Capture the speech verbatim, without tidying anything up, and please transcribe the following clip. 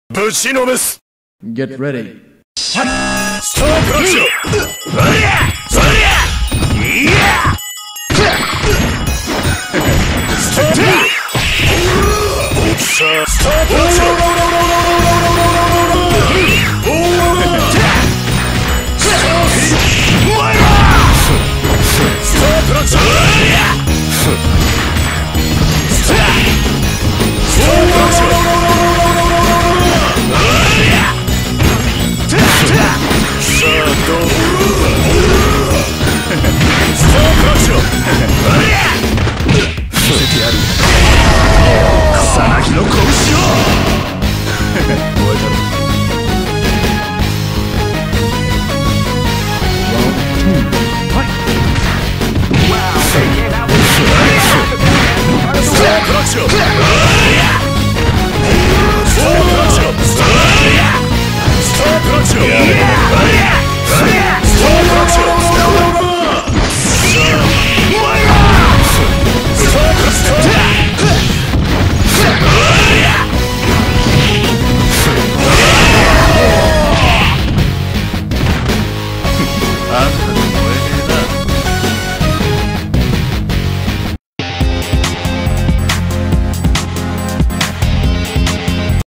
ぶちのめす。 Get ready. スタープラッシュ。うりゃそりゃいやスタープラッシュ。スタープラッシュ。スタープラッシュ。草薙の拳を燃えたろ。スタークラッシュ。スタークラッシュ。スタークラッシュ。スタークラッシュ。あ